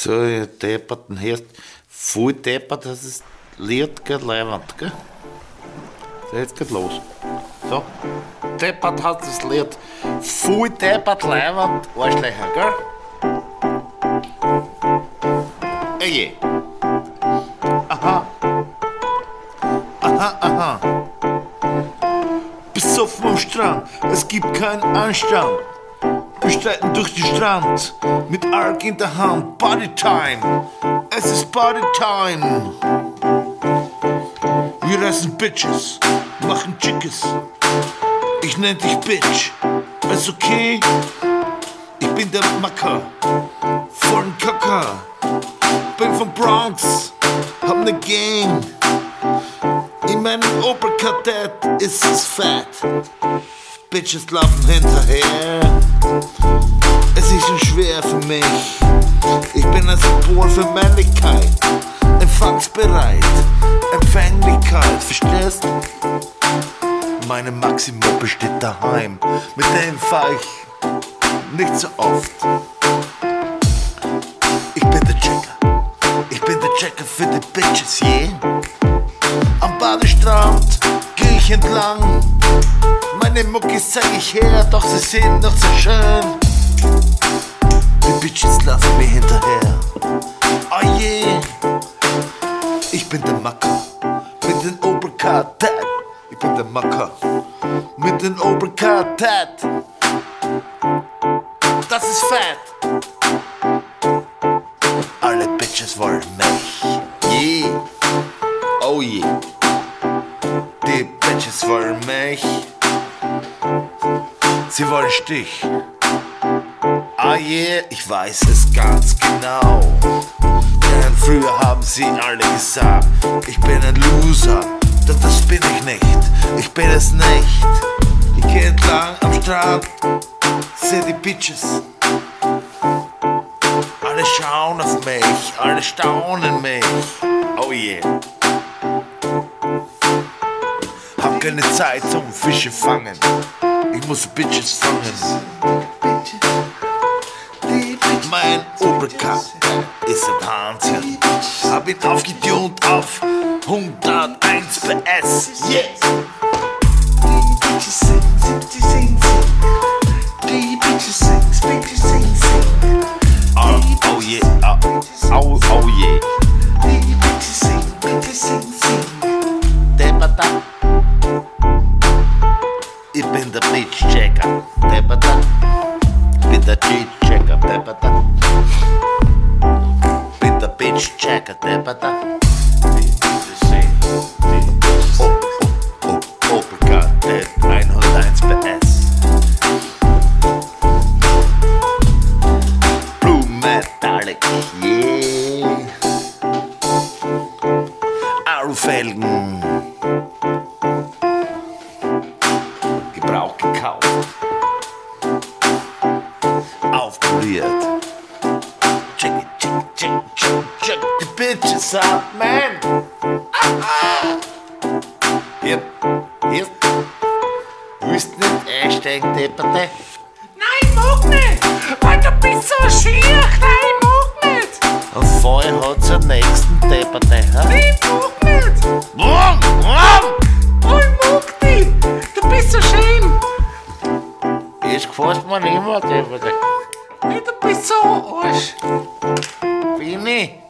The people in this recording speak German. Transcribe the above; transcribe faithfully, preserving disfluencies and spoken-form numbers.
So, ihr Depperten, hörst voll deppert, das ist Lied geht leibend, gell? So, jetzt geht los. So, deppert hat das Lied, voll deppert leibend, Arschlöcher, gell? Ey, aha, aha, aha. Besoffen am Strand, es gibt keinen Anstand. Wir streiten durch den Strand, mit Arg in der Hand, Partytime, es ist Partytime. Wir essen Bitches, machen Chickes, ich nenn dich Bitch, ist okay? Ich bin der Macker, vollen Kacker, bin vom Bronx, hab ne Gang. In meinem Opel-Kadett ist es fett, Bitches laufen hinterher. Es ist schon schwer für mich. Ich bin ein Symbol für Männlichkeit, empfangsbereit, Empfänglichkeit, verstehst? Meine Maximo besteht daheim, mit dem fahr ich nicht so oft. Ich bin der Checker, ich bin der Checker für die Bitches, yeah. Am Badestrand geh ich entlang. Meine Muckis zeig ich her, doch sie sind noch so schön. Die Bitches laufen mir hinterher. Oh yeah. Ich bin der Macker mit den Oberkartett. Ich bin der Macker mit den Oberkartett. Das ist fett. Alle Bitches wollen mich. Yeah. Oh yeah. Die Bitches wollen mich. Sie wollen Stich. Ah yeah, ich weiß es ganz genau. Denn früher haben sie alle gesagt, ich bin ein Loser. Doch das bin ich nicht, ich bin es nicht. Ich geh entlang am Strand, seh die Bitches. Alle schauen auf mich, alle staunen mich. Oh yeah. Hab keine Zeit zum Fische fangen. Ich muss Bitches fangen. Mein Oberkörper ist ein Wahnsinn. Hab ihn aufgetunt auf hunderteins P S. Yeah! Die Bitches sing, sing, sing, sing. Die Bitches sing, sing, sing, sing. Oh, oh yeah, oh, oh, oh yeah. Die Bitches sing, Bitches sing, sing. Deppata. Ich bin der Bitch-Checker, Deppata. Bin der Bitch-Checker, Deppata. Bin der Bitch-Checker, Deppata. Oh, oh, oh, Oberkartett, hunderteins P S. Blue Metallic, yeah. Alufelgen. Gebrauch gekauft, aufpoliert. Check it, check it, check it, check it, check the bitches out, man. Hier, hier. Willst du nicht einsteigen, Depperte? Nein, mag nicht, weil du bist so schier. Nein, mag nicht. Und vorher hat's den nächsten Depperte, ha? Nein, mag nicht. Wum, wum. Oh, ich mag dich. Du bist so schön. Jetzt gefällt mir nicht mehr, Depperte. Hey, du bist so Arsch. Bin ich?